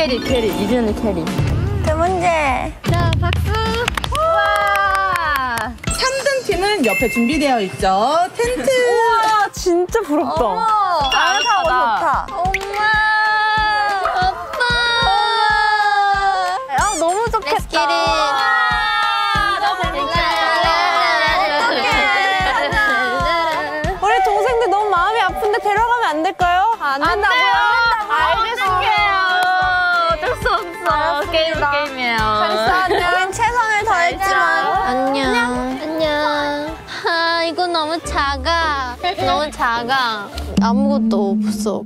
캐리. 이준이 캐리. 두 문제. 자, 박수. 와. 3등 팀은 옆에 준비되어 있죠. 텐트. 우와, 진짜 부럽다. 따뜻하고 좋다. 엄마. 아빠. 아, 너무 좋겠다. 우리 동생들 너무 마음이 아픈데 데려가면 안 될까요? 안 된다고요? 알겠습니다. 어쩔 수 없어. 게임이에요. 우린 최선을 다했지만. 안녕. 아, 이거 너무 작아. 너무 작아. 아무것도 없어.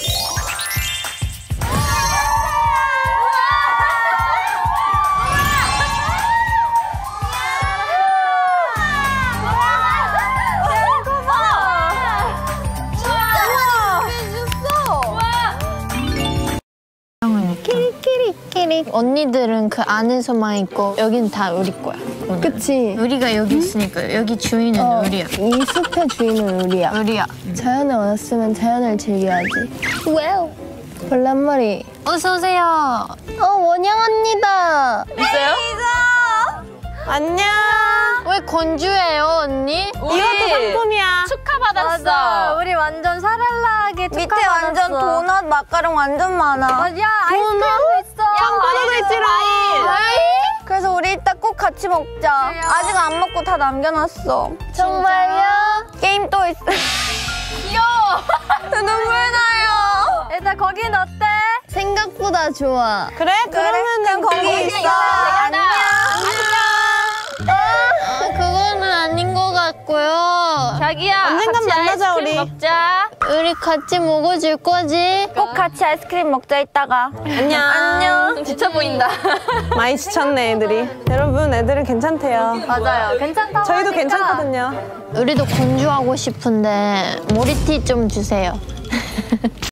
키릭. 언니들은 그 안에서만 있고 여긴 다 우리 거야. 오늘. 그치. 우리가 여기 있으니까 여기 주인은 우리야. 이 숲의 주인은 우리야. 자연에 왔으면 자연을 즐겨야지. 왜요? 벌레 한 마리. 어서 오세요. 원영 언니다. 있어요? 안녕. 왜 건조해요, 언니? 이것도 상품이야. 축하받았어. 우리 완전 샤랄라하게 밑에 완전 도넛, 마카롱 완전 많아. 야, 아이스크림도 있어. 샴푸도 있지롱. 그래서 우리 이따 꼭 같이 먹자. 아직 안 먹고 다 남겨놨어. 정말요? 게임 또 있어. 귀여워. 눈물 나요. 일단 거긴 어때? 생각보다 좋아. 그래? 그러면은 거기 있어. 안녕. 그거는 아닌 것 같고요. 자기야, 언젠간 같이 만나자, 아이스크림 우리. 먹자. 우리 같이 먹어줄 거지? 꼭 같이 아이스크림 먹자 이따가. 안녕. 좀 지쳐 보인다. 많이 지쳤네 애들이. 여러분 애들은 괜찮대요. 맞아요. 괜찮다고 저희도 하니까. 괜찮거든요. 우리도 건조하고 싶은데 머리티 좀 주세요.